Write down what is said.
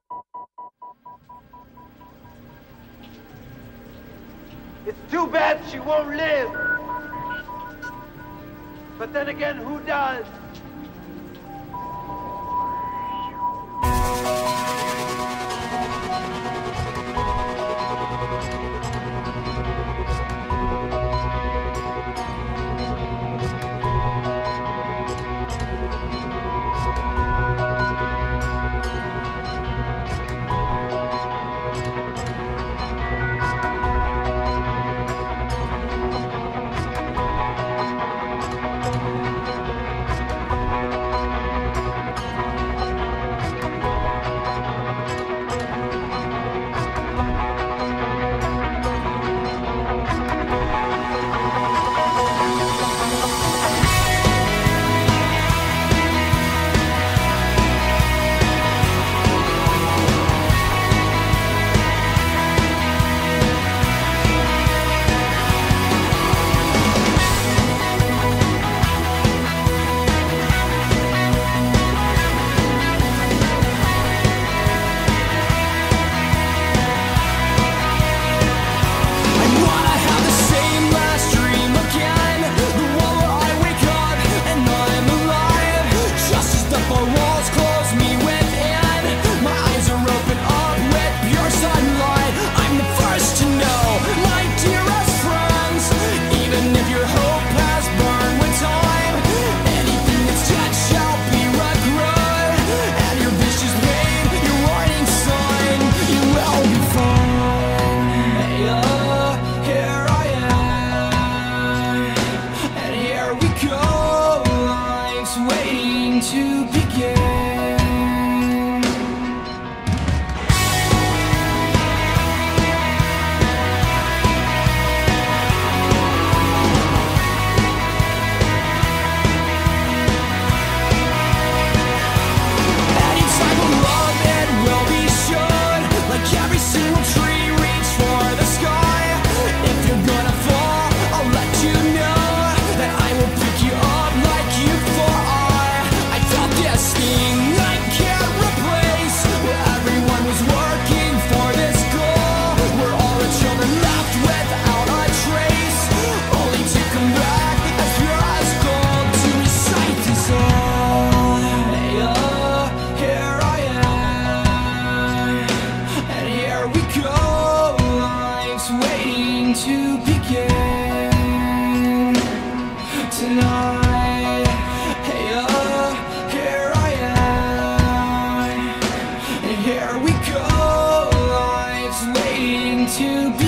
It's too bad she won't live. But then again, who does? To begin. Anytime of love, it will be shown. Like every single tree, reach for the sky. If you're gonna fall, I'll let you know that I will pick you up like you fly. This thing I can't replace, where everyone was working for this goal. We're all the children left without a trace, only to come back as pure as gold to recite this all. Hey, here I am, and here we go. Life's waiting to begin tonight. Hey, here we go, life's waiting to